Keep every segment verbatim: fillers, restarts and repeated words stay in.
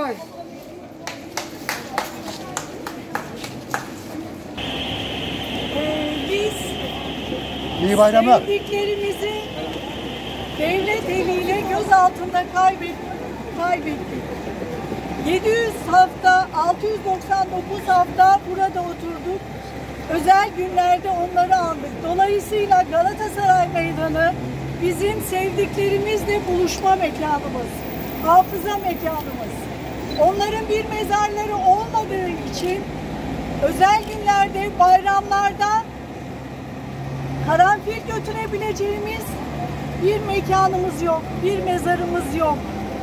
Galatasaray. Ee, biz İyi bayramlar. sevdiklerimizi devlet eliyle göz altında kaybettik. kaybettik. yedi yüz hafta, altı yüz doksan dokuz hafta burada oturduk. Özel günlerde onları andık. Dolayısıyla Galatasaray Meydanı bizim sevdiklerimizle buluşma mekanımız, hafıza mekanımız. Onların bir mezarları olmadığı için özel günlerde, bayramlarda karanfil götürebileceğimiz bir mekanımız yok, bir mezarımız yok.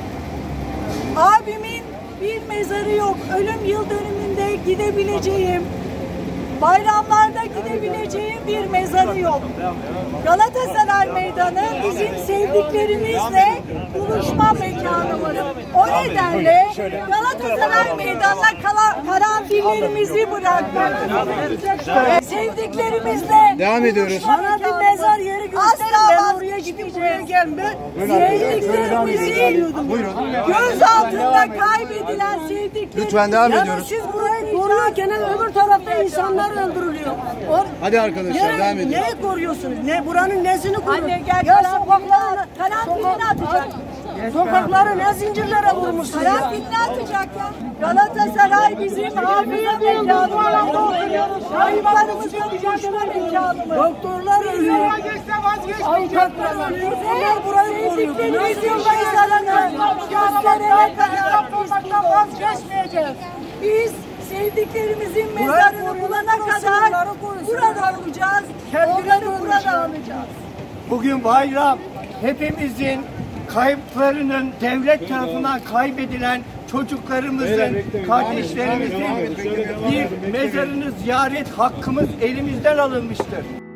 Abimin bir mezarı yok. Ölüm yıl dönümünde gidebileceğim, bayramlarda gidebileceğim bir mezarı yok. Galatasaray Meydanı bizim sevdiklerimizle buluşma mekanımız. O nedenle Galatasaray Meydanı'na karanfillerimizi bıraktık. Sevdiklerimizle devam ediyoruz. Bana bir mezar yeri gösterin. Ben oraya gideceğim. Gelme. Sevdiklerimizi göz altında kaybedilen sevdiklerimizi. Lütfen devam ediyoruz. Siz burayı korurken öbür tarafta insanlar öldürülüyor. O, Hadi arkadaşlar devam ediyoruz. Neyi koruyorsunuz? Ne buranın nesini koruyorsunuz? Anne gel, Ya karanfilini sokakları, karanfilini atacak. sokakları ne zincirlere vurmuşsunuz? Karanfilini atacak ya. Galatasaray bizim hafıza mekanımız. Kayıplarımızın buluşma mekanımız. Doktorlar ölüyor. Avukatlar ölüyor. Onlar burayı koruyor. Sevdiklerimizin mezarını gösterene kadar biz vazgeçmeyeceğiz. Biz sevdiklerimizin mezarını bulana kadar burada olacağız. Onları burada alacağız. Bugün bayram, hepimizin kayıplarının devlet tarafından kaybedilen çocuklarımızın, kardeşlerimizin bir mezarını ziyaret hakkımız elimizden alınmıştır.